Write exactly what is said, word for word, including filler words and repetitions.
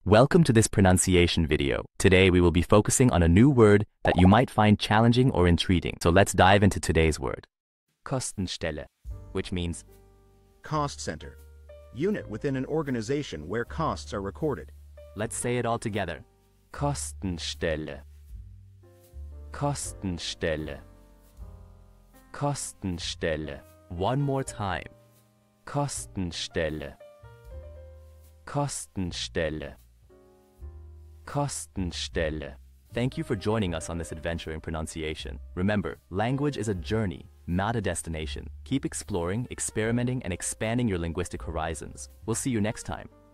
Welcome to this pronunciation video. Today we will be focusing on a new word that you might find challenging or intriguing. So let's dive into today's word. Kostenstelle, which means Cost center. Unit within an organization where costs are recorded. Let's say it all together. Kostenstelle. Kostenstelle. Kostenstelle. One more time. Kostenstelle. Kostenstelle. Kostenstelle. Thank you for joining us on this adventure in pronunciation. Remember, language is a journey, not a destination. Keep exploring, experimenting, and expanding your linguistic horizons. We'll see you next time.